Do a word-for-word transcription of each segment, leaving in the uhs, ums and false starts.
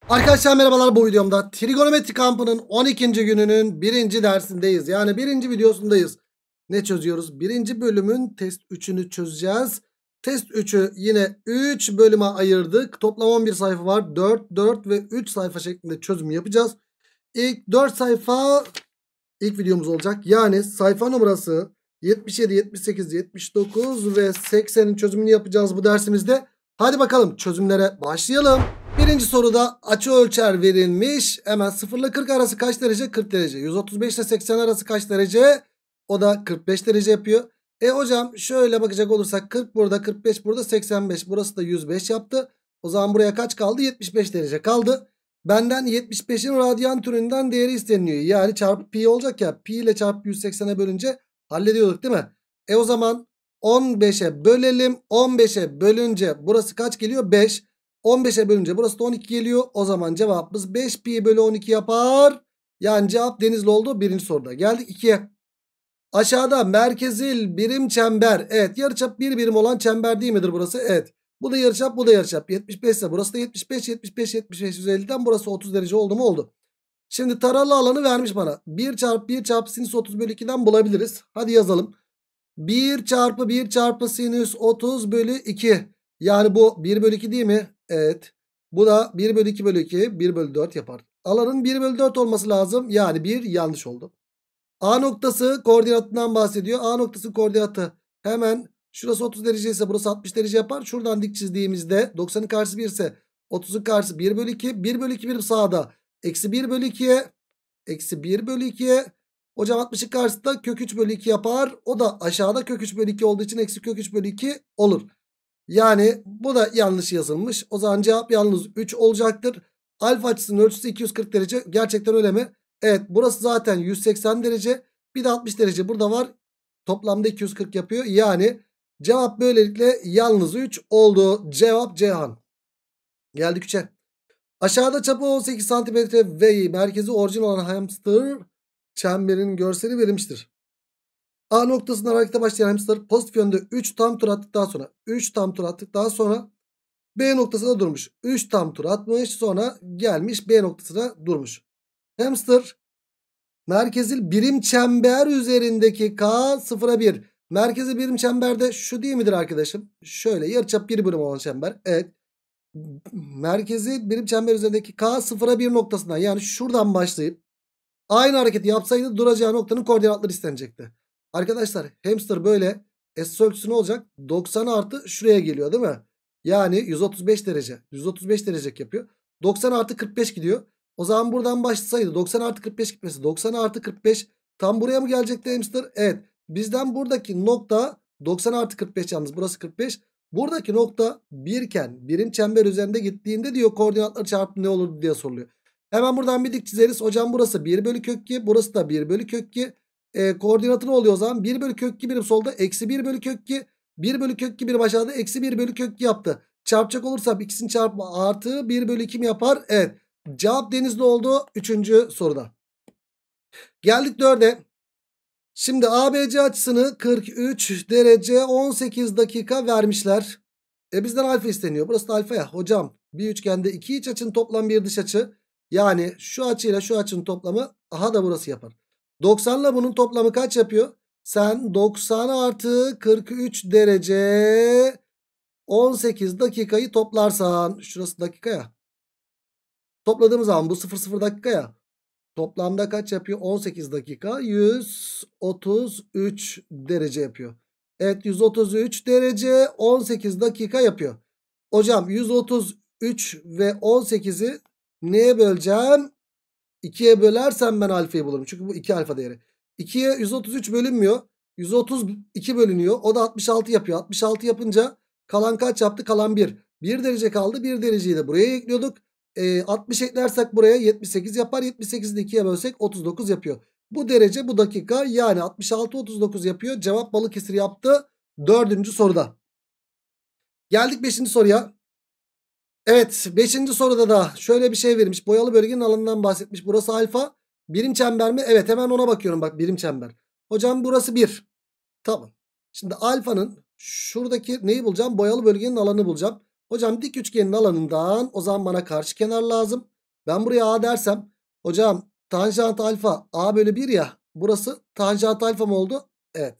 Arkadaşlar merhabalar, bu videomda trigonometri kampının on ikinci gününün birinci dersindeyiz. Yani birinci videosundayız. Ne çözüyoruz? Birinci bölümün test üçünü çözeceğiz. Test üçü yine üç bölüme ayırdık. Toplam on bir sayfa var. dört, dört ve üç sayfa şeklinde çözüm yapacağız. İlk dört sayfa ilk videomuz olacak. Yani sayfa numarası yetmiş yedi, yetmiş sekiz, yetmiş dokuz ve seksenin çözümünü yapacağız bu dersimizde. Hadi bakalım çözümlere başlayalım. Birinci soruda açı ölçer verilmiş. Hemen sıfır ile kırk arası kaç derece? kırk derece. yüz otuz beş ile seksen arası kaç derece? O da kırk beş derece yapıyor. E hocam şöyle bakacak olursak kırk burada, kırk beş burada, seksen beş. Burası da yüz beş yaptı. O zaman buraya kaç kaldı? yetmiş beş derece kaldı. Benden yetmiş beşin radyan türünden değeri isteniyor. Yani çarpı pi olacak ya. Pi ile çarpı yüz seksene bölünce hallediyorduk değil mi? E o zaman on beşe bölelim. on beşe bölünce burası kaç geliyor? beş. on beşe bölünce burası da on iki geliyor. O zaman cevabımız beş pi bölü on iki yapar. Yani cevap Denizli oldu birinci soruda. Geldik ikiye. Aşağıda merkezil birim çember. Evet, yarıçap bir birim olan çember değil midir burası? Evet. Bu da yarıçap, bu da yarıçap. yetmiş beş ise burası da yetmiş beş, yetmiş beş, yetmiş beş, yüz elliden burası otuz derece oldu mu? Oldu. Şimdi taralı alanı vermiş bana. bir çarpı bir çarpı sinüs otuz bölü ikiden bulabiliriz. Hadi yazalım. bir çarpı bir çarpı sinüs otuz bölü iki. Yani bu bir bölü iki değil mi? Evet. Bu da bir bölü iki bölü iki. bir bölü dört yapar. Alanın bir bölü dört olması lazım. Yani bir yanlış oldu. A noktası koordinatından bahsediyor. A noktası koordinatı hemen şurası otuz derece ise burası altmış derece yapar. Şuradan dik çizdiğimizde doksanın karşısı bir ise otuzun karşısı bir bölü iki. bir bölü iki birim sağda. Eksi bir bölü ikiye. Eksi bir bölü ikiye. Hocam altmışın karşısında kök üç bölü iki yapar. O da aşağıda kök üç bölü iki olduğu için eksi kök üç bölü iki olur. Yani bu da yanlış yazılmış. O zaman cevap yalnız üç olacaktır. Alfa açısının ölçüsü iki yüz kırk derece. Gerçekten öyle mi? Evet, burası zaten yüz seksen derece. Bir de altmış derece burada var. Toplamda iki yüz kırk yapıyor. Yani cevap böylelikle yalnız üç oldu. Cevap Ceyhan. Geldik üçe. Aşağıda çapı on sekiz santimetre ve merkezi orijin olan hamster çemberin görseli verilmiştir. A noktasından harekete başlayan hamster pozitif yönde üç tam tur attıktan sonra üç tam tur attıktan sonra B noktasında durmuş. üç tam tur atmış, sonra gelmiş B noktasına durmuş. Hamster merkezil birim çember üzerindeki K sıfıra bir. Merkezi birim çemberde şu değil midir arkadaşım? Şöyle yarıçap bir birim olan çember. Evet. Merkezi birim çember üzerindeki K sıfıra bir noktasından, yani şuradan başlayıp aynı hareketi yapsaydı duracağı noktanın koordinatları istenecekti. Arkadaşlar hamster böyle S ölçüsü ne olacak? doksan artı şuraya geliyor değil mi? Yani yüz otuz beş derece. yüz otuz beş derece yapıyor. doksan artı kırk beş gidiyor. O zaman buradan başlasaydı doksan artı kırk beş gitmesi. doksan artı kırk beş tam buraya mı gelecekti hamster? Evet. Bizden buradaki nokta doksan artı kırk beş, yalnız burası kırk beş. Buradaki nokta bir iken birim çember üzerinde gittiğinde diyor koordinatları çarpı ne olur diye soruluyor. Hemen buradan bir dik çizeriz. Hocam burası bir bölü kök iki. Burası da bir bölü kök iki. E, koordinatı ne oluyor o zaman? bir bölü kök iki birim solda. Eksi bir bölü kök iki. bir bölü kök iki birim aşağıda. Eksi bir bölü kök iki yaptı. Çarpacak olursam ikisini çarpma artı bir bölü iki mi yapar? Evet. Cevap Denizli oldu. Üçüncü soruda. Geldik dörde. Şimdi A B C açısını kırk üç derece on sekiz dakika vermişler. E bizden alfa isteniyor. Burası da alfa ya. Hocam bir üçgende iki iç açının toplam bir dış açı. Yani şu açıyla şu açının toplamı aha da burası yapar. doksan ile bunun toplamı kaç yapıyor? Sen doksan artı kırk üç derece on sekiz dakikayı toplarsan, şurası dakika ya. Topladığımız zaman bu sıfır sıfır dakika ya. Toplamda kaç yapıyor? on sekiz dakika. yüz otuz üç derece yapıyor. Evet, yüz otuz üç derece on sekiz dakika yapıyor. Hocam yüz otuz üç ve on sekizi neye böleceğim? ikiye bölersem ben alfayı bulurum. Çünkü bu iki alfa değeri. ikiye yüz otuz üç bölünmüyor. yüz otuz iki bölünüyor. O da altmış altı yapıyor. altmış altı yapınca kalan kaç yaptı? Kalan bir. bir derece kaldı. bir dereceyi de buraya ekliyorduk. E, altmış eklersek buraya yetmiş sekiz yapar. yetmiş sekizi de ikiye bölsek otuz dokuz yapıyor. Bu derece bu dakika, yani altmış altı otuz dokuz yapıyor. Cevap Balıkesir yaptı. Dördüncü soruda. Geldik beşinci soruya. Evet, beşinci soruda da şöyle bir şey verilmiş. Boyalı bölgenin alanından bahsetmiş. Burası alfa. Birim çember mi? Evet, hemen ona bakıyorum bak, birim çember. Hocam burası bir. Tamam. Şimdi alfanın şuradaki neyi bulacağım? Boyalı bölgenin alanını bulacağım. Hocam dik üçgenin alanından o zaman bana karşı kenar lazım. Ben buraya A dersem hocam tanjant alfa A bölü bir ya. Burası tanjant alfa mı oldu? Evet.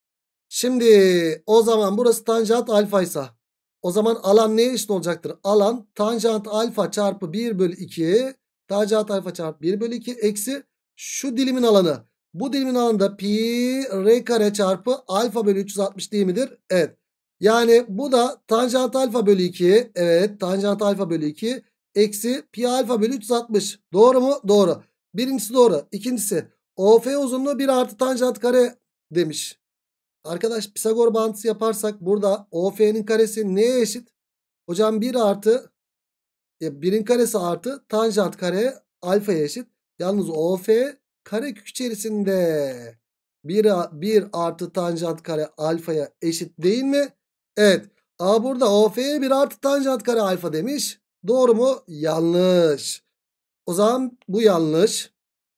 Şimdi o zaman burası tanjant alfaysa o zaman alan neye eşit olacaktır? Alan tanjant alfa çarpı bir bölü iki tanjant alfa çarpı bir bölü iki eksi şu dilimin alanı. Bu dilimin alanında pi r kare çarpı alfa bölü üç yüz altmış değil midir? Evet. Yani bu da tanjant alfa bölü iki. Evet, tanjant alfa bölü iki eksi pi alfa bölü üç yüz altmış. Doğru mu? Doğru. Birincisi doğru. İkincisi O F uzunluğu bir artı tanjant kare demiş. Arkadaş Pisagor bağıntısı yaparsak burada O F'nin karesi neye eşit? Hocam bir artı birin karesi artı tanjant kare alfaya eşit. Yalnız O F karekök içerisinde bir, bir artı tanjant kare alfaya eşit değil mi? Evet. A burada O F'ye bir artı tanjant kare alfa demiş. Doğru mu? Yanlış. O zaman bu yanlış.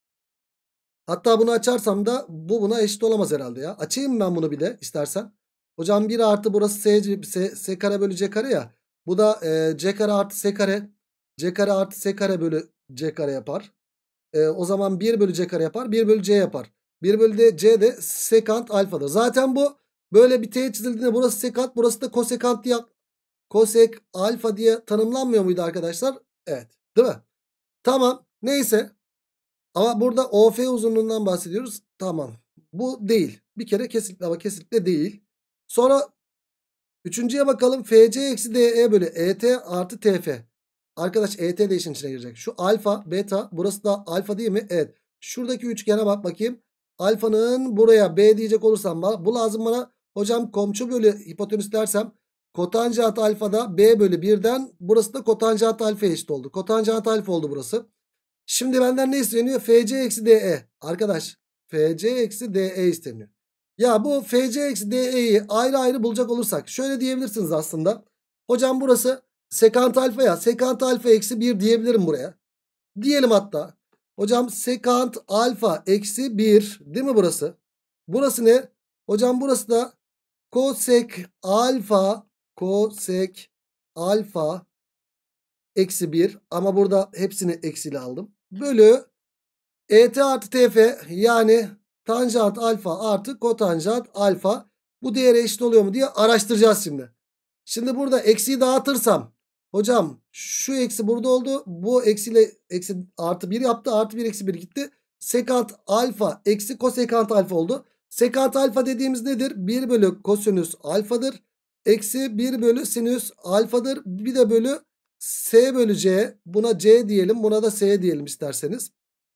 Hatta bunu açarsam da bu buna eşit olamaz herhalde ya. Açayım ben bunu bir de istersen. Hocam bir artı burası S, S, S kare bölü C kare ya. Bu da e, C kare artı S kare. C kare artı S kare bölü C kare yapar. E, o zaman bir bölü C kare yapar. bir bölü C yapar. bir bölü de C de sekant alfadır. Zaten bu böyle bir teğet çizildiğinde burası sekant burası da kosekant diye kosek alfa diye tanımlanmıyor muydu arkadaşlar? Evet. Değil mi? Tamam. Neyse. Ama burada O F uzunluğundan bahsediyoruz. Tamam. Bu değil. Bir kere kesinlikle ama kesinlikle değil. Sonra üçüncüye bakalım. F C eksi D E bölü E T artı T F. Arkadaş E T de işin içine girecek. Şu alfa, beta. Burası da alfa değil mi? Evet. Şuradaki üçgene bak bakayım. Alfanın buraya B diyecek olursam bu lazım bana. Hocam komşu bölü hipotenüs dersem kotanjant alfada B bölü birden burası da kotanjant alfa eşit oldu. Kotanjant alfa oldu burası. Şimdi benden ne isteniyor? F C eksi D E. Arkadaş F C eksi D E isteniyor. Ya bu F C eksi D E'yi ayrı ayrı bulacak olursak şöyle diyebilirsiniz aslında. Hocam burası sekant alfa ya. Sekant alfa eksi bir diyebilirim buraya. Diyelim hatta. Hocam sekant alfa eksi bir değil mi burası? Burası ne? Hocam burası da kosek alfa kosek alfa eksi bir ama burada hepsini eksiyle aldım. Bölü E T artı T F yani tanjant alfa artı kotanjant alfa bu değere eşit oluyor mu diye araştıracağız şimdi. Şimdi burada eksiyi dağıtırsam hocam şu eksi burada oldu. Bu eksiyle eksi artı bir yaptı. Artı bir eksi bir gitti. Sekant alfa eksi kosekant alfa oldu. Sekant alfa dediğimiz nedir? bir bölü kosinüs alfadır. Eksi bir bölü sinüs alfadır. Bir de bölü S bölü C. Buna C diyelim. Buna da S diyelim isterseniz.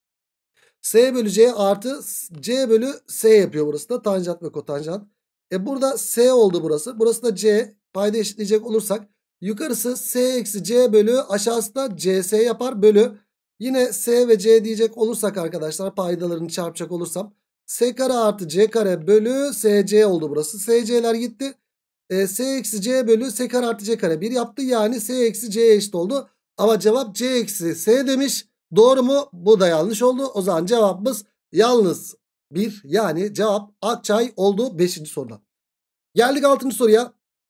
S bölü C artı C bölü S yapıyor burası da. Tanjant ve kotanjant. E burada S oldu burası. Burası da C. Payda eşitleyecek olursak. Yukarısı S eksi C bölü aşağısı da C S yapar. Bölü. Yine S ve C diyecek olursak arkadaşlar. Paydalarını çarpacak olursam. S kare artı C kare bölü S C oldu burası. S C'ler gitti. E, S eksi C bölü S kare artı C kare bir yaptı. Yani S eksi C'ye eşit oldu. Ama cevap C eksi S demiş. Doğru mu? Bu da yanlış oldu. O zaman cevabımız yalnız bir. Yani cevap Akçay oldu beşinci soruda. Geldik altıncı soruya.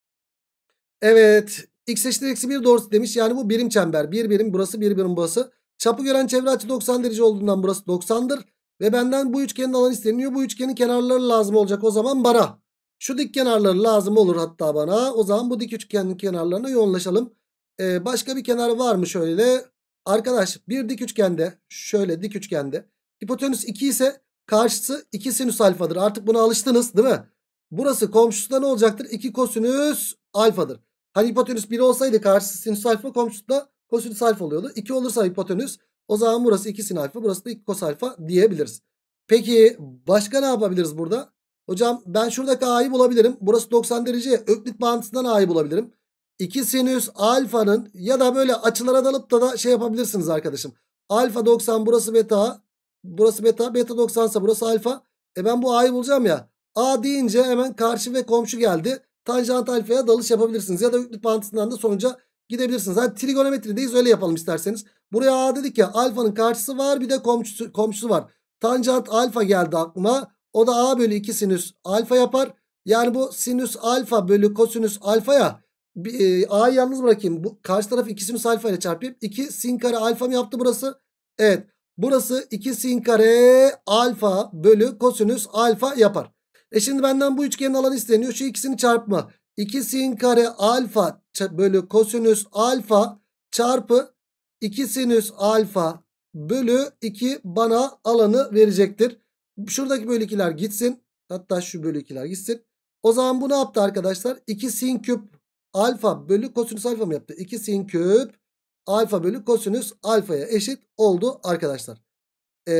Evet. X eşittir eksi bir doğrusu demiş. Yani bu birim çember. Bir birim burası, bir birim burası. Çapı gören çevre açı doksan derece olduğundan burası doksandır. Ve benden bu üçgenin alanı isteniyor. Bu üçgenin kenarları lazım olacak o zaman bana. Şu dik kenarları lazım olur hatta bana. O zaman bu dik üçgenin kenarlarına yoğunlaşalım. Ee, başka bir kenar var mı şöyle? Arkadaş bir dik üçgende şöyle dik üçgende hipotenüs iki ise karşısı iki sinüs alfadır. Artık buna alıştınız değil mi? Burası komşusu da ne olacaktır? iki kosinüs alfadır. Hani hipotenüs bir olsaydı karşısı sinüs alfa komşusu da kosinüs alfa oluyordu. iki olursa hipotenüs o zaman burası iki sin alfa burası da iki kos alfa diyebiliriz. Peki başka ne yapabiliriz burada? Hocam ben şuradaki A'yı bulabilirim. Burası doksan derece. Öklit bağıntısından A'yı bulabilirim. iki sinüs alfanın ya da böyle açılara dalıp da da şey yapabilirsiniz arkadaşım. Alfa doksan burası beta. Burası beta. Beta doksan ise burası alfa. E ben bu A'yı bulacağım ya. A deyince hemen karşı ve komşu geldi. Tanjant alfaya dalış yapabilirsiniz. Ya da öklit bağıntısından da sonuca gidebilirsiniz. Hadi trigonometrideyiz öyle yapalım isterseniz. Buraya A dedik ya alfanın karşısı var bir de komşusu, komşusu var. Tanjant alfa geldi aklıma. O da A bölü iki sinüs alfa yapar. Yani bu sinüs alfa bölü kosinüs alfa ya. Bir, e, A'yı yalnız bırakayım. Bu karşı tarafı iki sinüs alfa ile çarpayım. iki sin kare alfa mı yaptı burası? Evet. Burası iki sin kare alfa bölü kosinüs alfa yapar. E şimdi benden bu üçgenin alanı isteniyor. Şu ikisini çarpma. iki sin kare alfa bölü kosinüs alfa çarpı iki sinüs alfa bölü iki bana alanı verecektir. Şuradaki bölü ikiler gitsin. Hatta şu bölü ikiler gitsin. O zaman bu ne yaptı arkadaşlar? iki sin küp alfa bölü kosinüs alfa mı yaptı? iki sin küp alfa bölü kosinüs alfaya eşit oldu arkadaşlar. Ee,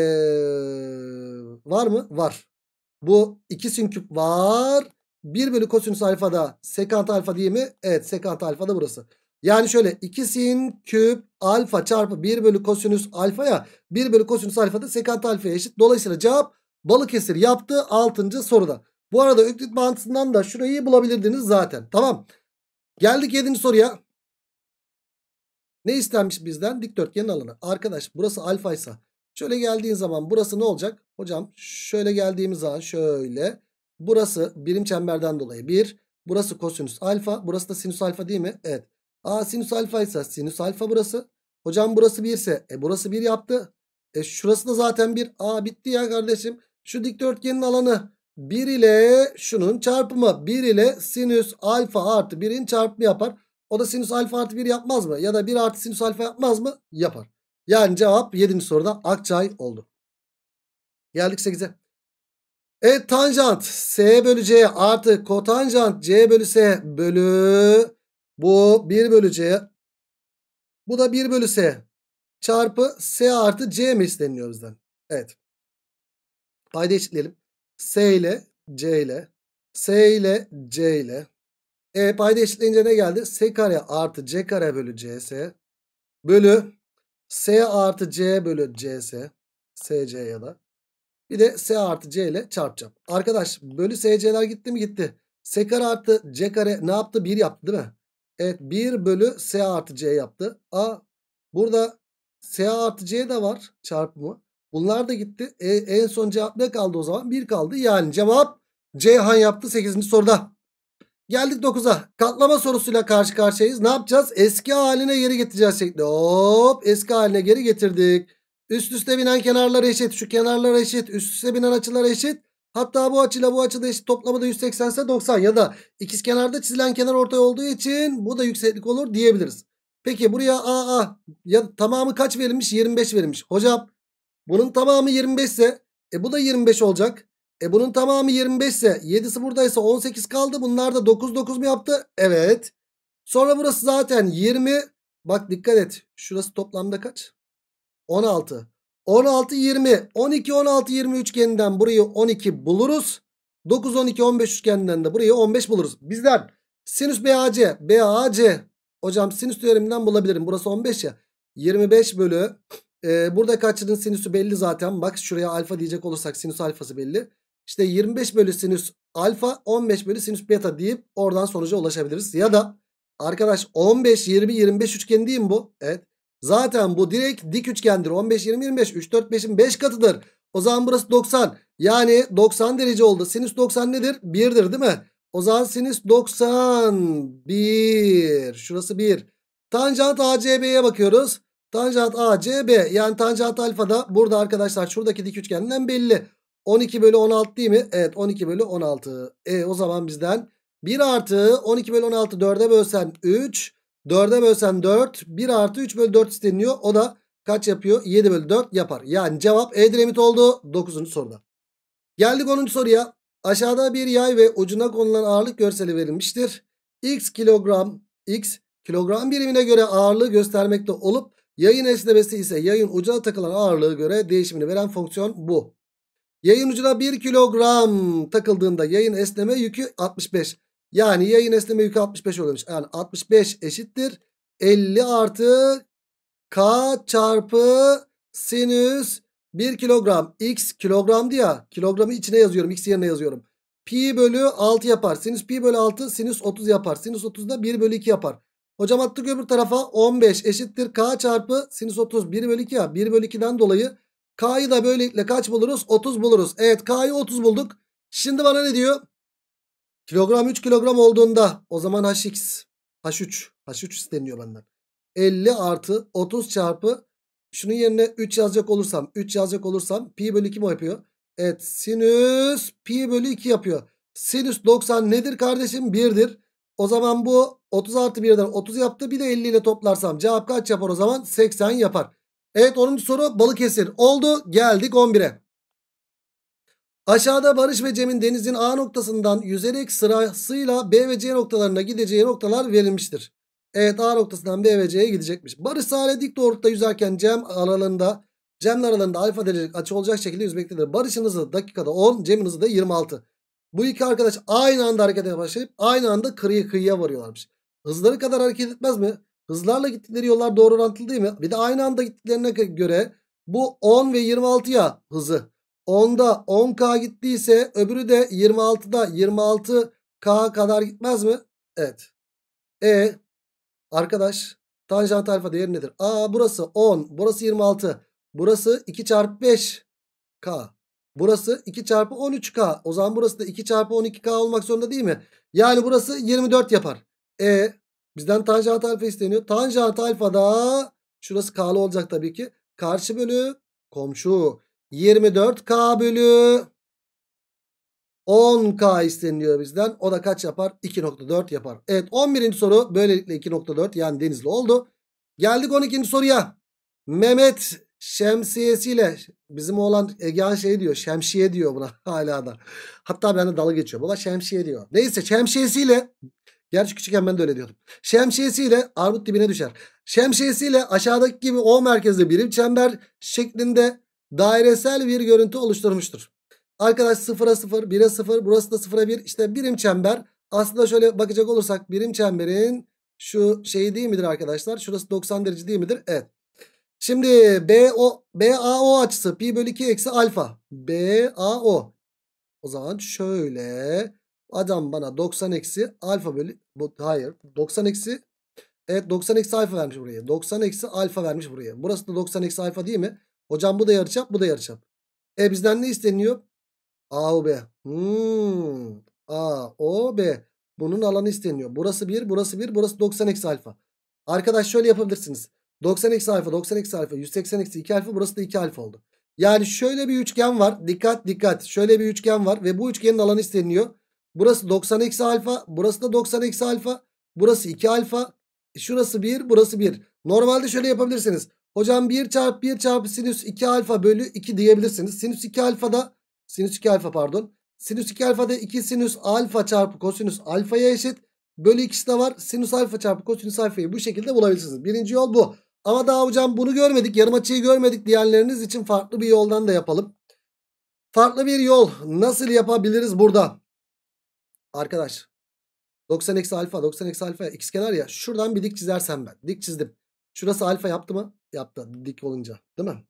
var mı? Var. Bu iki sin küp var. bir bölü kosinüs alfa da sekant alfa değil mi? Evet, sekant alfa da burası. Yani şöyle iki sin küp alfa çarpı bir bölü kosinüs alfaya bir bölü kosinüs alfa da sekant alfaya eşit. Dolayısıyla cevap Balıkesir yaptı altıncı soruda. Bu arada Öklit mantığından da şurayı bulabilirdiniz zaten. Tamam. Geldik yedinci soruya. Ne istenmiş bizden? Dikdörtgenin alanı. Arkadaş burası alfaysa şöyle geldiğin zaman burası ne olacak? Hocam şöyle geldiğimiz zaman şöyle. Burası birim çemberden dolayı bir. Burası kosinüs alfa. Burası da sinüs alfa değil mi? Evet. Aa, sinüs alfa ise sinüs alfa burası. Hocam burası bir ise e burası bir yaptı. E şurası da zaten bir. Aa, bitti ya kardeşim. Şu dikdörtgenin alanı bir ile şunun çarpımı. bir ile sinüs alfa artı birin çarpımı yapar. O da sinüs alfa artı bir yapmaz mı? Ya da bir artı sinüs alfa yapmaz mı? Yapar. Yani cevap yedinci soruda Akçay oldu. Geldik sekize. Evet, tanjant S bölü C artı kotanjant C bölü S bölü bu bir bölü C. Bu da bir bölü S çarpı S artı C mi isteniyor bizden? Evet. Payda eşitleyelim. S ile C ile S ile C ile. E payda eşitleyince ne geldi? S kare artı C kare bölü C S bölü S artı C bölü C S. S C ya da. Bir de S artı C ile çarpacağım. Arkadaş bölü S C'ler gitti mi? Gitti. S kare artı C kare ne yaptı? bir yaptı değil mi? Evet, bir bölü S artı C yaptı. A, burada S artı C de var çarpımı. Bunlar da gitti. E, en son cevap ne kaldı o zaman? bir kaldı. Yani cevap Ceyhan yaptı sekizinci soruda. Geldik dokuza. Katlama sorusuyla karşı karşıyayız. Ne yapacağız? Eski haline geri getireceğiz şekli. Hop, eski haline geri getirdik. Üst üste binen kenarlar eşit. Şu kenarlar eşit. Üst üste binen açılar eşit. Hatta bu açıyla bu açı da eşit. Toplamı da yüz seksen ise doksan. Ya da ikizkenarda çizilen kenar ortay olduğu için bu da yükseklik olur diyebiliriz. Peki buraya A A ya tamamı kaç verilmiş? yirmi beş verilmiş. Hocam bunun tamamı yirmi beş ise e bu da yirmi beş olacak. E bunun tamamı yirmi beş ise yedisi buradaysa on sekiz kaldı. Bunlar da dokuz dokuz mu yaptı? Evet. Sonra burası zaten yirmi. Bak dikkat et. Şurası toplamda kaç? on altı. on altı yirmi. on iki on altı yirmi üçgeninden burayı on iki buluruz. dokuz on iki on beş üçgeninden de burayı on beş buluruz. Bizden sinüs B A C. B A C. Hocam sinüs teoreminden bulabilirim. Burası on beş ya. yirmi beş bölü. Ee, burada kaçının sinüsü belli zaten. Bak şuraya alfa diyecek olursak sinüs alfası belli. İşte yirmi beş bölü sinüs alfa on beş bölü sinüs beta deyip oradan sonuca ulaşabiliriz. Ya da arkadaş on beş yirmi yirmi beş üçgeni değil mi bu? Evet. Zaten bu direkt dik üçgendir. on beş yirmi yirmi beş. üç dört beşin beş katıdır. O zaman burası doksan. Yani doksan derece oldu. Sinüs doksan nedir? birdir değil mi? O zaman sinüs doksan bir. Şurası bir. Tanjant A C B'ye bakıyoruz. Tanjant A C B. Yani tanjant alfa da burada arkadaşlar şuradaki dik üçgenden belli. on iki bölü on altı değil mi? Evet, on iki bölü on altı. E o zaman bizden bir artı on iki bölü on altı dörde bölsen üç. dörde bölsen dört. bir artı üç bölü dört isteniyor. O da kaç yapıyor? yedi bölü dört yapar. Yani cevap Edremit oldu dokuzuncu soruda. Geldik onuncu soruya. Aşağıda bir yay ve ucuna konulan ağırlık görseli verilmiştir. X kilogram X kilogram birimine göre ağırlığı göstermekte olup yayın esnemesi ise yayın ucuna takılan ağırlığı göre değişimini veren fonksiyon bu. Yayın ucuna bir kilogram takıldığında yayın esneme yükü altmış beş. Yani yayın esneme yükü altmış beş oluyormuş. Yani altmış beş eşittir elli artı K çarpı sinüs bir kilogram. X kilogramdı ya. Kilogramı içine yazıyorum. X yerine yazıyorum. Pi bölü altı yapar. Sinüs pi bölü altı sinüs otuz yapar. Sinüs otuz da bir bölü iki yapar. Hocam attık öbür tarafa on beş eşittir K çarpı sinüs otuz bir bölü iki ya. bir bölü ikiden dolayı K'yı da böylelikle kaç buluruz? otuz buluruz. Evet, K'yı otuz bulduk. Şimdi bana ne diyor? Kilogram üç kilogram olduğunda o zaman Hx H üç. H üç isteniyor benden. elli artı otuz çarpı şunun yerine üç yazacak olursam. üç yazacak olursam pi bölü iki mi yapıyor? Evet. Sinüs pi bölü iki yapıyor. Sinüs doksan nedir kardeşim? birdir. O zaman bu otuz artı birden otuz yaptı. Bir de elli ile toplarsam cevap kaç yapar o zaman? seksen yapar. Evet, onuncu soru Balıkesir oldu. Geldik on bire. Aşağıda Barış ve Cem'in denizin A noktasından yüzerek sırasıyla B ve C noktalarına gideceği noktalar verilmiştir. Evet, A noktasından B ve C'ye gidecekmiş. Barış sahile dik doğrultuda yüzerken Cem aralığında Cem'le aralarında alfa derecelik açı olacak şekilde yüzmektedir. Barış'ın hızı dakikada on, Cem'in hızı da yirmi altı. Bu iki arkadaş aynı anda harekete başlayıp aynı anda kıyı kıyıya varıyorlarmış. Hızları kadar hareket etmez mi? Hızlarla gittikleri yollar doğru orantılı değil mi? Bir de aynı anda gittiklerine göre bu on ve yirmi altı ya hızı. onda on K gittiyse öbürü de yirmi altıda yirmi altı K kadar gitmez mi? Evet. E arkadaş tanjant alfa değeri nedir? Aa, burası on, burası yirmi altı. Burası iki çarpı beş K. Burası iki çarpı on üç K. O zaman burası da iki çarpı on iki K olmak zorunda değil mi? Yani burası yirmi dört yapar. E bizden tanjant alfa isteniyor. Tanjant alfa da şurası K'lı olacak tabii ki. Karşı bölü komşu. yirmi dört K bölü on K isteniyor bizden. O da kaç yapar? iki nokta dört yapar. Evet, on birinci soru böylelikle iki nokta dört yani Denizli oldu. Geldik on ikinci soruya. Mehmet şemsiyesiyle bizim oğlan Egehan şey diyor. Şemsiye diyor buna hala da. Hatta ben de dalga geçiyor. Baba şemsiye diyor. Neyse, şemsiyesiyle, gerçi küçükken ben de öyle diyordum. Şemsiyesiyle armut dibine düşer. Şemsiyesiyle aşağıdaki gibi O merkezli birim çember şeklinde dairesel bir görüntü oluşturmuştur. Arkadaş sıfıra sıfır, bire sıfır, burası da sıfıra bir. İşte birim çember. Aslında şöyle bakacak olursak birim çemberin şu şeyi değil midir arkadaşlar? Şurası doksan derece değil midir? Evet. Şimdi B O B A O açısı pi bölü iki eksi alfa. B A O. O zaman şöyle adam bana doksan eksi alfa bölü hayır doksan eksi evet doksan eksi alfa vermiş buraya. doksan eksi alfa vermiş buraya. Burası da doksan eksi alfa değil mi? Hocam bu da yarıçap, bu da yarıçap. E bizden ne isteniyor? A O B. Hmm. A O B. Bunun alanı isteniyor. Burası bir, burası bir, burası doksan eksi alfa. Arkadaş şöyle yapabilirsiniz. doksan eksi alfa, doksan eksi alfa, yüz seksen eksi iki alfa, burası da iki alfa oldu. Yani şöyle bir üçgen var. Dikkat dikkat. Şöyle bir üçgen var ve bu üçgenin alanı isteniyor. Burası doksan eksi alfa, burası da doksan eksi alfa, burası iki alfa. Şurası bir, burası bir. Normalde şöyle yapabilirsiniz. Hocam bir çarpı bir çarpı sinüs iki alfa bölü iki diyebilirsiniz. Sinüs iki alfa da Sinüs iki alfa pardon. Sinüs iki alfada iki sinüs alfa çarpı kosinüs alfaya eşit. Bölü ikisi de var. Sinüs alfa çarpı kosinüs alfayı bu şekilde bulabilirsiniz. Birinci yol bu. Ama daha hocam bunu görmedik. Yarım açıyı görmedik diyenleriniz için farklı bir yoldan da yapalım. Farklı bir yol nasıl yapabiliriz burada? Arkadaş doksan eksi alfa doksan eksi alfa ikizkenar ya. Şuradan bir dik çizersem ben. Dik çizdim. Şurası alfa yaptı mı? Yaptı. Dik olunca. Değil mi?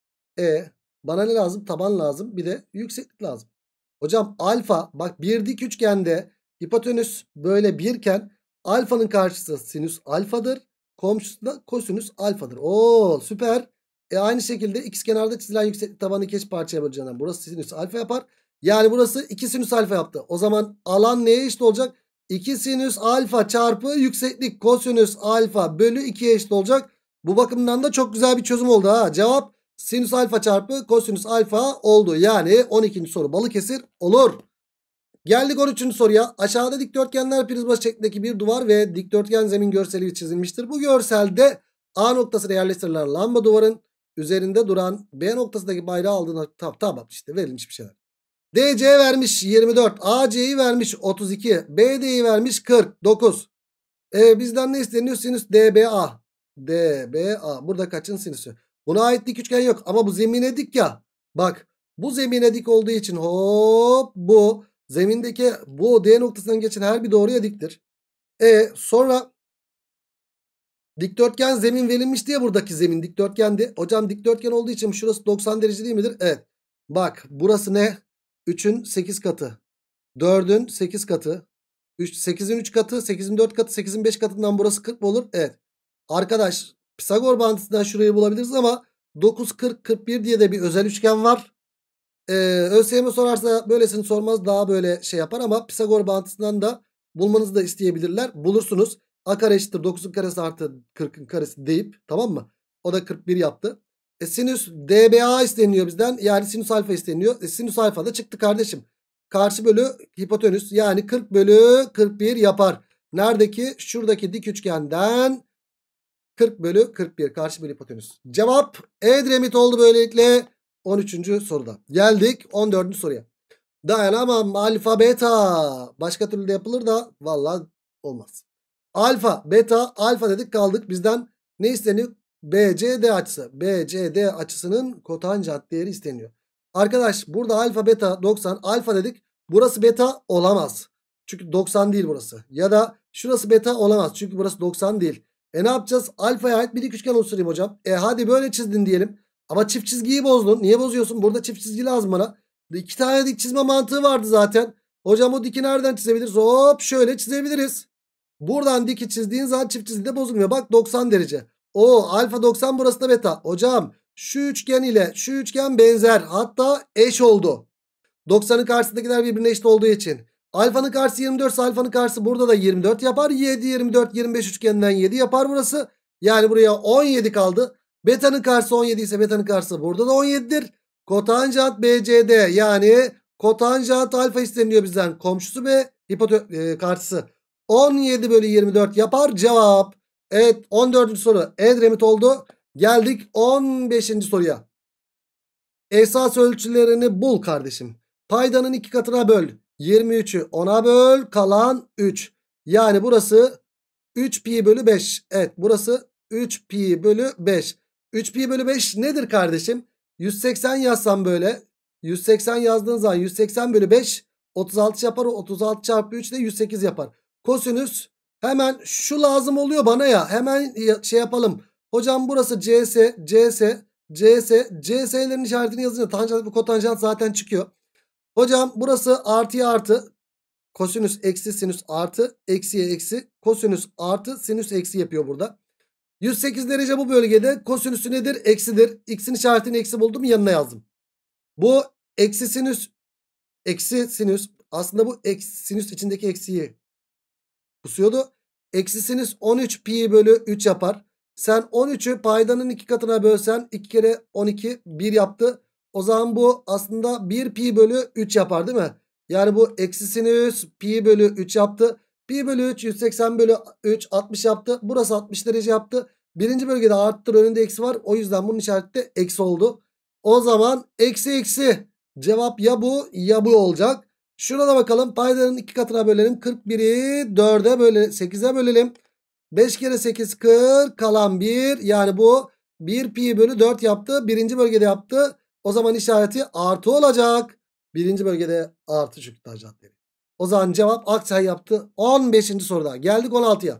E bana ne lazım? Taban lazım. Bir de yükseklik lazım. Hocam alfa bak bir dik üçgende hipotenüs böyle birken alfanın karşısı sinüs alfadır. Komşusu da kosinüs alfadır. Oo süper. E aynı şekilde ikizkenarda çizilen yükseklik tabanı iki eş parçaya böleceğinden burası sinüs alfa yapar. Yani burası iki sinüs alfa yaptı. O zaman alan neye eşit olacak? iki sinüs alfa çarpı yükseklik kosinüs alfa bölü ikiye eşit olacak. Bu bakımdan da çok güzel bir çözüm oldu ha. Cevap sinüs alfa çarpı kosinüs alfa oldu. Yani on ikinci soru Balıkesir olur. Geldik on üçüncü soruya. Aşağıda dikdörtgenler prizma şeklindeki bir duvar ve dikdörtgen zemin görseli çizilmiştir. Bu görselde A noktasına yerleştirilen lamba duvarın üzerinde duran B noktasındaki bayrağı aldığına tamam, tamam işte verilmiş bir şeyler. D C vermiş yirmi dört. A C'yi vermiş otuz iki. B D'yi vermiş kırk dokuz. E, bizden ne isteniyor? Sinüs D B A. D B A. Burada kaçın sinüsü? Buna ait dik üçgen yok ama bu zemine dik ya. Bak bu zemine dik olduğu için hop bu zemindeki bu D noktasından geçen her bir doğruya diktir. E sonra dikdörtgen zemin verilmiş diye buradaki zemin dikdörtgendi. Hocam dikdörtgen olduğu için şurası doksan derece değil midir? Evet. Bak burası ne? üçün sekiz katı. dördün sekiz katı. sekizin üç katı. sekizin dört katı. sekizin beş katından burası kırk mı olur? Evet. Arkadaş Pisagor bağıntısından şurayı bulabiliriz ama dokuz kırk kırk bir diye de bir özel üçgen var. Ee, ÖSYM sorarsa böylesini sormaz, daha böyle şey yapar ama Pisagor bağıntısından da bulmanızı da isteyebilirler. Bulursunuz. A kare eşittir dokuzun karesi artı kırkın karesi deyip, tamam mı? O da kırk bir yaptı. E sinüs D B A isteniyor bizden. Yani sinüs alfa isteniyor. E sinüs alfa da çıktı kardeşim. Karşı bölü hipotenüs, yani kırk bölü kırk bir yapar. Neredeki? Şuradaki dik üçgenden kırk bölü kırk bir karşı bölü hipotenüs. Cevap Edremit oldu böylelikle on üçüncü soruda. Geldik on dördüncü soruya. Dayanamam alfa beta. Başka türlü de yapılır da vallahi olmaz. Alfa beta, alfa dedik kaldık. Bizden ne isteniyor? B C D açısı. B C D açısının kotanjant değeri isteniyor. Arkadaş burada alfa beta doksan. Alfa dedik. Burası beta olamaz. Çünkü doksan değil burası. Ya da şurası beta olamaz. Çünkü burası doksan değil. E ne yapacağız? Alfaya ait bir dik üçgen oluşturayım hocam. E hadi böyle çizdin diyelim. Ama çift çizgiyi bozdun. Niye bozuyorsun? Burada çift çizgi lazım bana. İki tane dik çizme mantığı vardı zaten. Hocam o diki nereden çizebiliriz? Hop şöyle çizebiliriz. Buradan diki çizdiğin zaman çift çizgide bozulmuyor. Bak doksan derece. O alfa doksan, burası da beta. Hocam şu üçgen ile şu üçgen benzer. Hatta eş oldu. doksanın karşısındakiler birbirine eşit olduğu için. Alfanın karşısı yirmi dört ise alfanın karşısı burada da yirmi dört yapar. yedi, yirmi dört, yirmi beş üçgeninden yedi yapar burası. Yani buraya on yedi kaldı. Beta'nın karşısı on yedi ise beta'nın karşısı burada da on yedidir. Kotanjant B C D, yani kotanjant alfa isteniyor bizden. Komşusu ve hipote e, karşısı. on yedi bölü yirmi dört yapar cevap. Evet, on dördüncü soru Edremit oldu. Geldik on beşinci soruya. Esas ölçülerini bul kardeşim. Paydanın iki katına böl. yirmi üçü ona böl, kalan üç. Yani burası üç pi bölü beş. Evet, burası üç pi bölü beş. üç pi bölü beş nedir kardeşim? yüz seksen yazsam böyle. yüz seksen yazdığın zaman yüz seksen bölü beş otuz altı yapar. otuz altı çarpı üç de yüz sekiz yapar. Kosinüs, hemen şu lazım oluyor bana ya. Hemen şey yapalım. Hocam burası C S, C S, C S. C S'lerin işaretini yazınca tanjant ve kotanjant zaten çıkıyor. Hocam burası artıya artı. Kosinüs eksi sinüs artı, eksiye eksi, kosinüs artı sinüs eksi yapıyor burada. yüz sekiz derece bu bölgede. Kosinüsü nedir? Eksidir. X'in işaretini eksi buldum, yanına yazdım. Bu eksi sinüs, eksi sinüs, aslında bu eksi sinüs içindeki eksiyi pusuyordu. Eksi sinüs on üç pi bölü üç yapar. Sen on üçü paydanın iki katına bölsen iki kere on iki bir yaptı. O zaman bu aslında bir pi bölü üç yapar değil mi? Yani bu eksi sinüs pi bölü üç yaptı. Pi bölü üç yüz seksen bölü üç altmış yaptı. Burası altmış derece yaptı. Birinci bölgede arttır, önünde eksi var. O yüzden bunun işareti de eksi oldu. O zaman eksi eksi. Cevap ya bu ya bu olacak. Şurada bakalım, paydanın iki katına bölelim. kırk biri dörde bölelim, sekize bölelim. beş kere sekiz kırk, kalan bir. Yani bu bir pi bölü dört yaptı. Birinci bölgede yaptı. O zaman işareti artı olacak. Birinci bölgede artı çünkü tanjant değeri. O zaman cevap Akçay yaptı. on beşinci soruda. Geldik on altıya.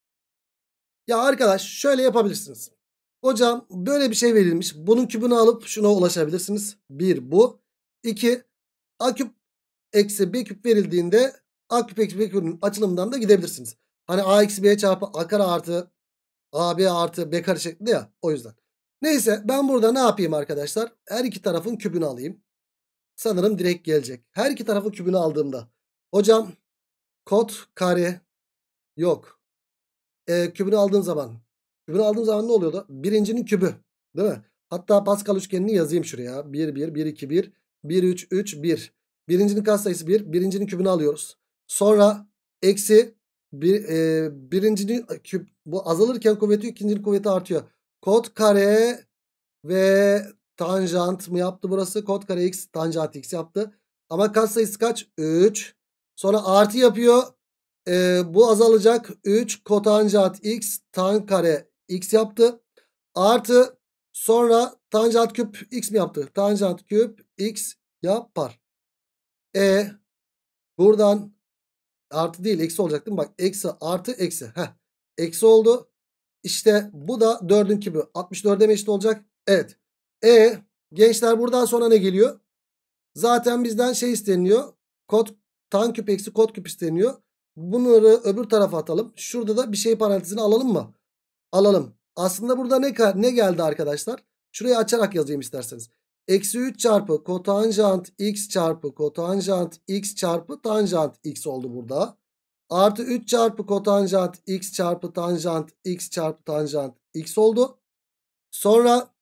Ya arkadaş şöyle yapabilirsiniz. Hocam böyle bir şey verilmiş. Bunun kübünü alıp şuna ulaşabilirsiniz. bir bu. iki A küp eksi B küp verildiğinde A küp eksi B küpün açılımından da gidebilirsiniz. Hani A eksi B çarpı A kare artı A B artı B kare şeklinde ya, o yüzden. Neyse, ben burada ne yapayım arkadaşlar? Her iki tarafın kübünü alayım. Sanırım direkt gelecek. Her iki tarafın kübünü aldığımda. Hocam kot kare yok. E, kübünü aldığım zaman. Kübünü aldığım zaman ne oluyordu? Birincinin kübü. Değil mi? Hatta Pascal üçgenini yazayım şuraya. bir, bir, bir, iki, bir. bir, üç, üç, bir. Birincinin katsayısı bir. Birincinin kübünü alıyoruz. Sonra eksi bir, e, birincinin küp. Bu azalırken kuvveti, ikincinin kuvveti artıyor. Kot kare ve tanjant mı yaptı burası? Kot kare x, tanjant x yaptı. Ama katsayısı kaç? üç. Sonra artı yapıyor. Ee, bu azalacak. üç kotanjant x tan kare x yaptı. Artı sonra tanjant küp x mi yaptı? Tanjant küp x yapar. E buradan artı değil eksi olacak değil mi? Bak eksi artı eksi. Heh. Eksi oldu. İşte bu da dördün kübü. altmış dörde mi eşit olacak? Evet. E gençler buradan sonra ne geliyor? Zaten bizden şey isteniyor. Kot tan küp eksi kot küp isteniyor. Bunları öbür tarafa atalım. Şurada da bir şey parantezine alalım mı? Alalım. Aslında burada ne, ne geldi arkadaşlar? Şurayı açarak yazayım isterseniz. Eksi üç çarpı kotanjant x çarpı kotanjant x çarpı tanjant x oldu burada. Artı üç çarpı kotanjant x çarpı tanjant x çarpı tanjant x oldu. Sonra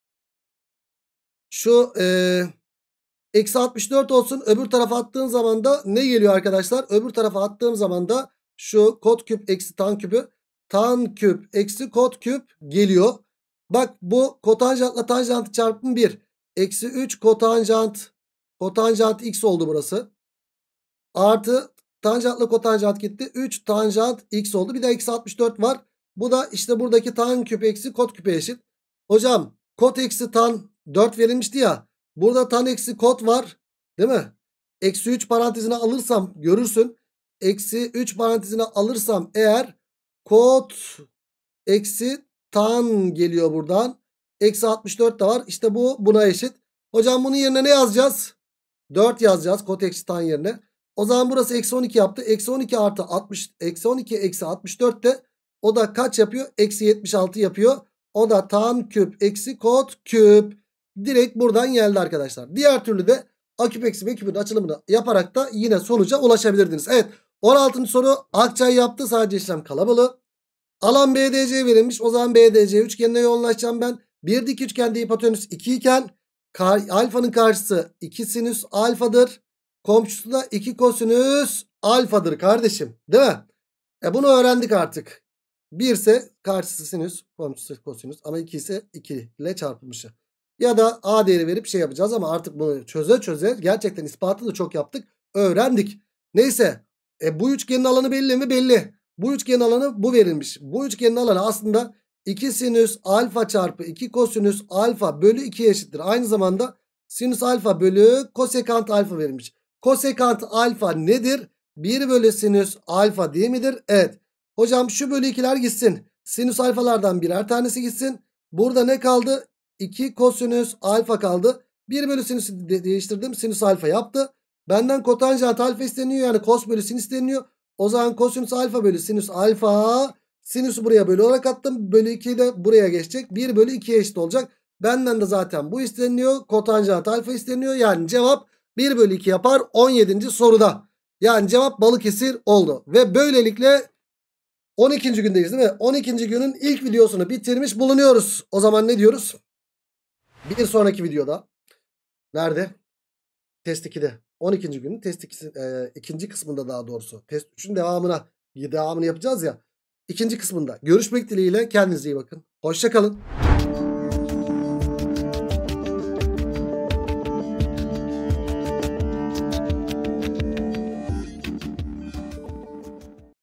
şu e, eksi altmış dört olsun. Öbür tarafa attığın zaman da ne geliyor arkadaşlar? Öbür tarafa attığım zaman da şu kot küp eksi tan küpü. Tan küp eksi kot küp geliyor. Bak bu kotanjantla tanjant çarpım bir. Eksi üç kotanjant. Kotanjant x oldu burası. Artı tanjantla kotanjant gitti. üç tanjant x oldu. Bir de eksi altmış dört var. Bu da işte buradaki tan küp eksi kot küpe eşit. Hocam kot eksi tan dört verilmişti ya. Burada tan eksi kot var. Değil mi? Eksi üç parantezine alırsam görürsün. Eksi üç parantezine alırsam eğer kot eksi tan geliyor buradan. Eksi altmış dört de var. İşte bu buna eşit. Hocam bunun yerine ne yazacağız? dört yazacağız kot eksi tan yerine. O zaman burası eksi on iki yaptı. Eksi on iki artı altmış. Eksi on iki eksi altmış dört de o da kaç yapıyor? Eksi yetmiş altı yapıyor. O da tan küp eksi kot küp. Direkt buradan geldi arkadaşlar. Diğer türlü de a küp eksi b küpün açılımını yaparak da yine sonuca ulaşabilirdiniz. Evet, on altıncı soru Akçay yaptı. Sadece işlem kalabalığı. Alan B D C verilmiş. O zaman B D C üçgenine yoğunlaşacağım ben. Bir dik üçgende hipotenüs iki iken alfanın karşısı iki sinüs alfadır. Komşusu da iki kosinüs alfadır kardeşim. Değil mi? E bunu öğrendik artık. bir ise karşısı sinüs, komşusu kosinüs, ama iki ise iki ile çarpılmışı. Ya da A değeri verip şey yapacağız ama artık bunu çöze çöze gerçekten ispatı da çok yaptık. Öğrendik. Neyse. E bu üçgenin alanı belli mi? Belli. Bu üçgenin alanı bu verilmiş. Bu üçgenin alanı aslında iki sinüs alfa çarpı iki kosinüs alfa bölü ikiye eşittir. Aynı zamanda sinüs alfa bölü kosekant alfa verilmiş. Kosekant alfa nedir? bir bölü sinüs alfa değil midir? Evet. Hocam şu bölü ikiler gitsin. Sinüs alfalardan birer tanesi gitsin. Burada ne kaldı? iki kosinüs alfa kaldı. bir bölü sinüsü de değiştirdim. Sinüs alfa yaptı. Benden kotanjant alfa isteniyor. Yani kos bölü sin isteniyor. O zaman kosinüs alfa bölü sinüs alfa. Sinüsü buraya bölü olarak attım. Bölü iki de buraya geçecek. bir bölü ikiye eşit olacak. Benden de zaten bu isteniyor. Kotanjant alfa isteniyor. Yani cevap bir bölü iki yapar on yedinci soruda. Yani cevap Balıkesir oldu. Ve böylelikle on ikinci gündeyiz değil mi? on ikinci günün ilk videosunu bitirmiş bulunuyoruz. O zaman ne diyoruz? Bir sonraki videoda. Nerede? Test ikide. on ikinci günün test ikisi, e, ikinci kısmında daha doğrusu. Test üçün devamına devamını yapacağız ya. İkinci kısmında. Görüşmek dileğiyle. Kendinize iyi bakın. Hoşça kalın.